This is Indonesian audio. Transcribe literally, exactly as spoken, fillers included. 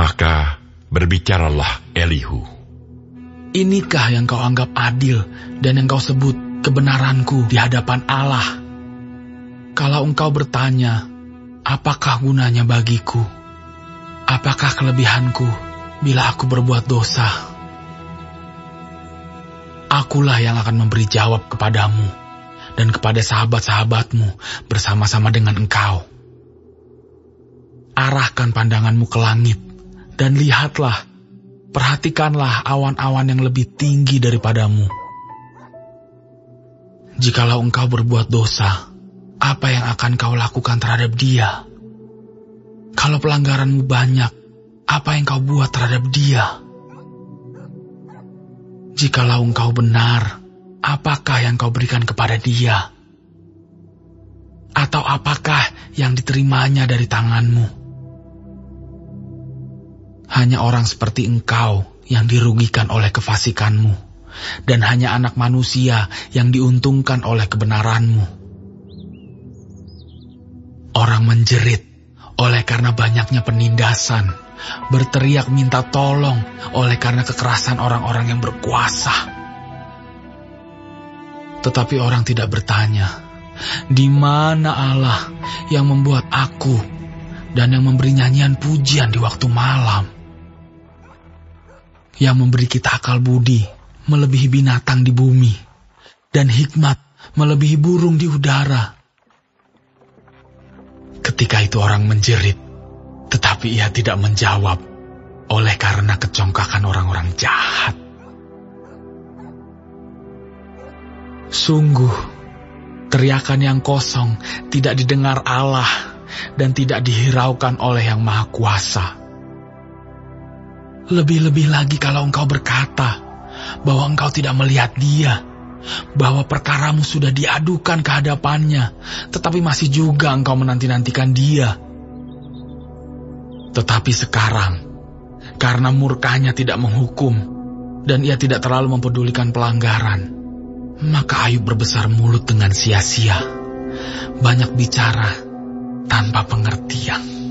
Maka berbicaralah Elihu. Inikah yang kau anggap adil dan yang kau sebut kebenaranku di hadapan Allah? Kalau engkau bertanya, apakah gunanya bagiku? Apakah kelebihanku bila aku berbuat dosa? Akulah yang akan memberi jawab kepadamu dan kepada sahabat-sahabatmu bersama-sama dengan engkau. Arahkan pandanganmu ke langit dan lihatlah, perhatikanlah awan-awan yang lebih tinggi daripadamu. Jikalau engkau berbuat dosa, apa yang akan kau lakukan terhadap dia? Kalau pelanggaranmu banyak, apa yang kau buat terhadap dia? Jikalau engkau benar, apakah yang kau berikan kepada dia? Atau apakah yang diterimanya dari tanganmu? Hanya orang seperti engkau yang dirugikan oleh kefasikanmu, dan hanya anak manusia yang diuntungkan oleh kebenaranmu. Orang menjerit oleh karena banyaknya penindasan, berteriak minta tolong oleh karena kekerasan orang-orang yang berkuasa. Tetapi orang tidak bertanya, di mana Allah yang membuat aku dan yang memberi nyanyian pujian di waktu malam? Yang memberi kita akal budi melebihi binatang di bumi, dan hikmat melebihi burung di udara. Ketika itu orang menjerit, tetapi ia tidak menjawab, oleh karena kecongkakan orang-orang jahat. Sungguh, teriakan yang kosong tidak didengar Allah, dan tidak dihiraukan oleh Yang Maha Kuasa. Lebih-lebih lagi kalau engkau berkata bahwa engkau tidak melihat dia, bahwa perkaramu sudah diadukan ke hadapannya, tetapi masih juga engkau menanti-nantikan dia. Tetapi sekarang, karena murkanya tidak menghukum, dan ia tidak terlalu mempedulikan pelanggaran, maka Ayub berbesar mulut dengan sia-sia, banyak bicara tanpa pengertian.